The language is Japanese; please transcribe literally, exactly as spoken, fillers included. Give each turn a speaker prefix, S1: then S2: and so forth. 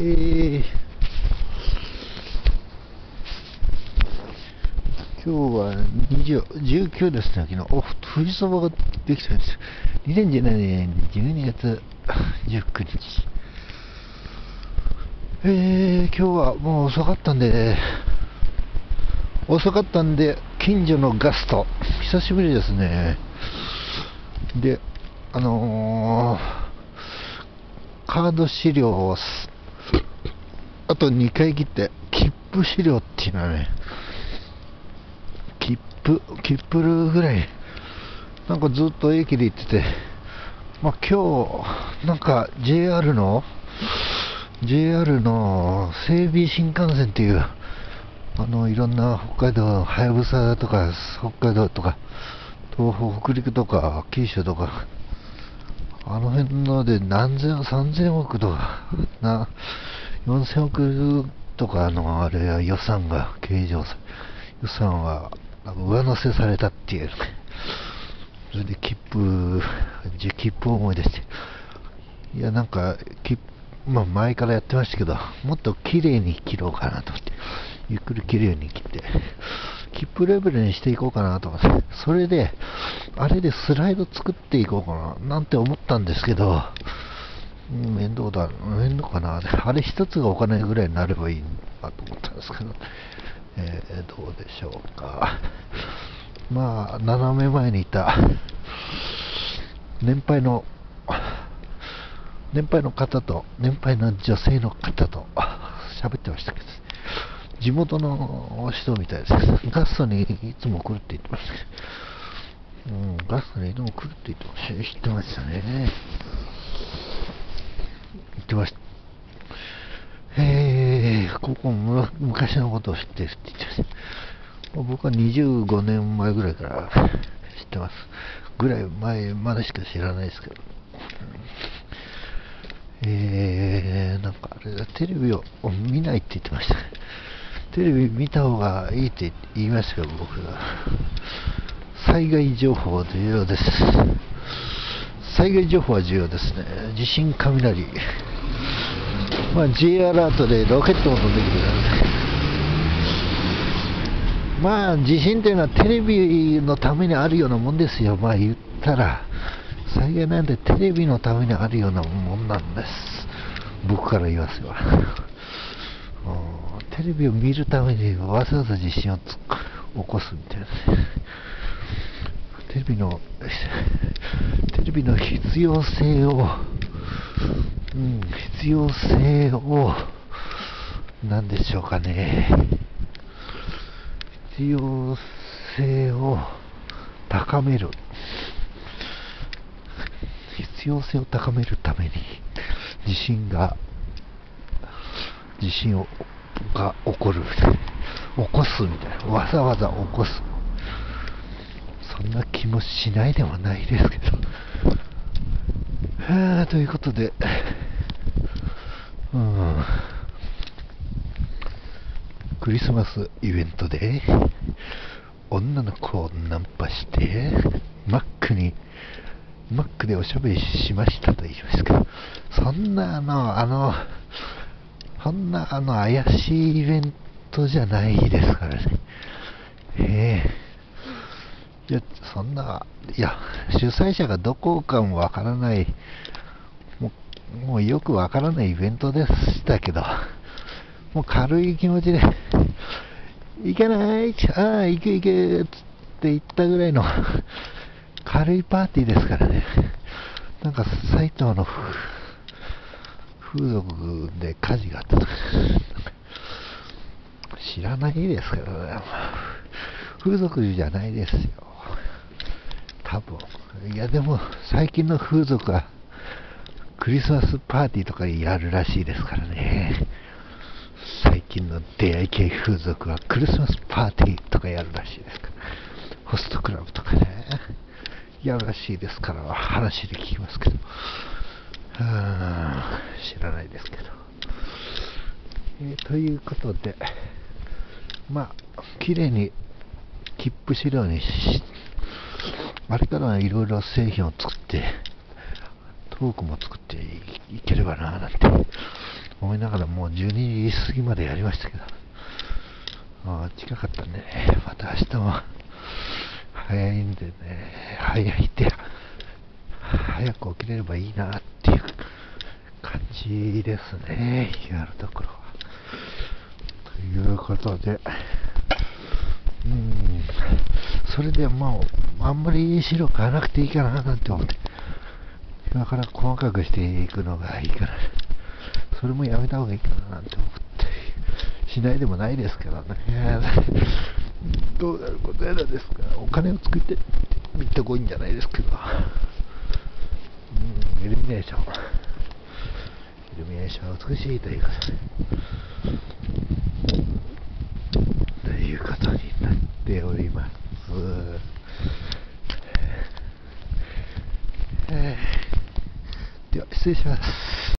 S1: ー、今日はにじゅう、じゅうくですね。昨日、お、富士そばができたんですよ。にせんじゅうななねんじゅうにがつじゅうくにち。えー、今日はもう遅かったんで、遅かったんで、近所のガスト、久しぶりですね。で、あのー、カード資料をあとにかい切って、切符資料っていうのはね、切符、切符ぐらい、なんかずっと駅で行ってて、まあ、今日、なんか ジェイアール の、ジェイアール の整備新幹線っていう、あの、いろんな北海道、はやぶさとか、北海道とか、東北、北陸とか、九州とか、あの辺ので何千、三千億とか、な、四千億とかのあれは予算が計上さ、予算は上乗せされたっていう、ね、それで切符、じ切符を思い出して、いや、なんか、切まあ、前からやってましたけど、もっと綺麗に切ろうかなと思って、ゆっくり綺麗に切って、切符レベルにしていこうかなと思って、それで、あれでスライド作っていこうかな、なんて思ったんですけど、うん、面倒だ、面倒かな、あれ一つがお金ぐらいになればいいなと思ったんですけど、えー、どうでしょうか。まあ、斜め前にいた、年配の、年配の方と、年配の女性の方と喋ってましたけど、地元の人みたいです。ガストにいつも来るって言ってましたけど、うん、ガストにいつも来るって言ってました、知ってましたね。言ってました。えー、ここも昔のことを知ってるって言ってました。僕はにじゅうごねんまえぐらいから知ってます。ぐらい前までしか知らないですけど。えー、なんかあれだ、テレビを見ないって言ってました。テレビ見た方がいいって言いましたよ、僕が。災害情報重要です。災害情報は重要ですね。地震、雷。まあ、J アラートでロケットも飛んでくるからね。まあ、地震というのはテレビのためにあるようなもんですよ。まあ言ったら。災害なんてテレビのためにあるようなもんなんです。僕から言わせば。テレビを見るためにわざわざ地震を起こすみたいな。テレビの、テレビの必要性を、うん、必要性を、なんでしょうかね。必要性を高める。必要性を高めるために地震が地震をが起こる起こすみたいな、わざわざ起こす、そんな気もしないでもないですけど、はあ、ということで、うん、クリスマスイベントで女の子をナンパしてマックにマックでおしゃべりしましたと言いますけど、そんなあの、あの、そんなあの怪しいイベントじゃないですからね。ええー、いや、そんな、いや、主催者がどこかもわからない、もう、もうよくわからないイベントでしたけど、もう軽い気持ちで、行けないああ、行け行けって言ったぐらいの、軽いパーティーですからね。なんか埼玉の風俗で火事があったとか知らないですけどね。風俗じゃないですよ、多分。いやでも最近の風俗はクリスマスパーティーとかやるらしいですからね。最近の出会い系風俗はクリスマスパーティーとかやるらしいですから、ホストクラブとかねやるらしいですから、話で聞きますけど、は知らないですけど、えー、ということで、まあ綺麗に切符資料にし、あれからはいろいろ製品を作ってトークも作っていければななんて思いながらもうじゅうにじ過ぎまでやりましたけど、あ近かったんでね、また明日も早いんでね、早いって早く起きれればいいなっていう感じですね、やるところは。ということで、うん、それでもうあんまり白買わなくていいかななんて思って、今から細かくしていくのがいいから、それもやめた方がいいかななんて思ってしないでもないですけどね。どうなることやらですから、お金を作ってみってこいんじゃないですけど、うん、イルミネーションイルミネーションは美しいということということになっております。えー、では失礼します。